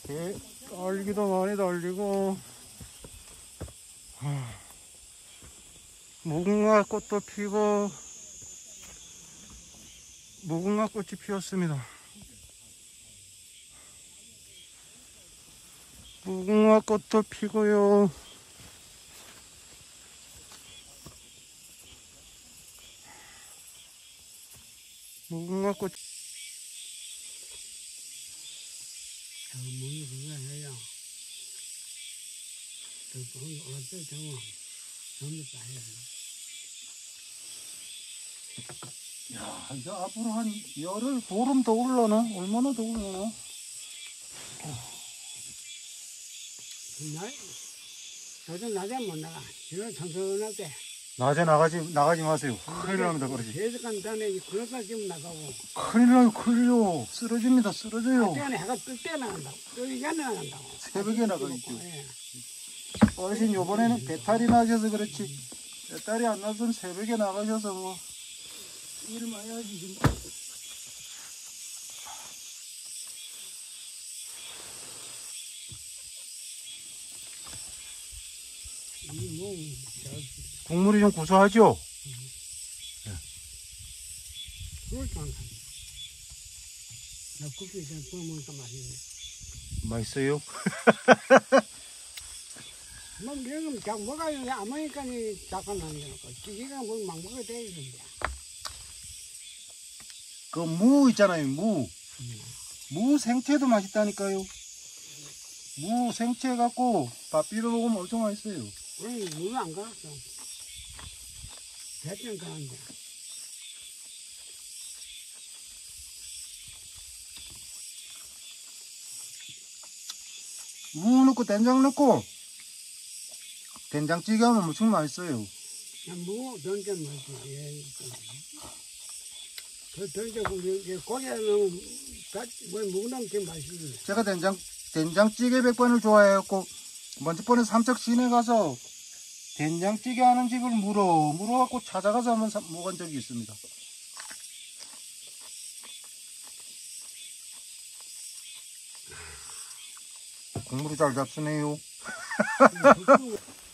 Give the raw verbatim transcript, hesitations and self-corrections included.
예, 달기도 많이 달리고, 무궁화 꽃도 피고, 무궁화 꽃이 피었습니다. 무궁화 꽃도 피고요. 무궁화 꽃. 문이 그거 해야 또 어때 정말 전부 다 해야 야, 이제 앞으로 한 열흘, 보름 더 올라나? 얼마나 더 올라나? 날 요즘 낮에 못 나가. 이런 선선할 때 낮에 나가지, 나가지 마세요. 큰일 납니다, 그러지. 계속 간다네. 그러다 지금 나가고 큰일 나요, 큰일요. 쓰러집니다, 쓰러져요. 때는 해가 뜰 때 나간다고. 뜨기 전에 나간다고. 새벽에 나가겠죠. 예. 어르신, 요번에는 배탈이 나셔서 그렇지. 배탈이 안 나서는 새벽에 나가셔서 뭐, 일 많이 하시지 뭐. 이 뭐, 저, 국물이 좀 고소하죠? 그걸 좀 한다. 나 국수 있으면 부어 먹으니까 맛있네. 맛있어요? 뭐, 이런 거 먹어야 안 먹으니까 잠깐 남겨놓고. 기계가 뭐 막 먹어야 되겠는데. 그 무 있잖아요, 무. 음. 무 생채도 맛있다니까요. 무 생채 갖고 밥 비벼 먹으면 엄청 맛있어요. 우리 물을 안 갈았어. 대충 가는데. 무 넣고 된장 넣고 된장찌개 하면 엄청 맛있어요. 그냥 무, 된장 맛있어. 예. 그 된장, 그 고기에 넣으면, 뭐, 묵으면 그 맛있네. 제가 된장 된장찌개 백반을 좋아해갖고 먼저 번에 삼척 시내 가서 된장찌개 하는 집을 물어 물어갖고 찾아가서 한번 사, 먹은 적이 있습니다. 국물이 잘 잡수네요.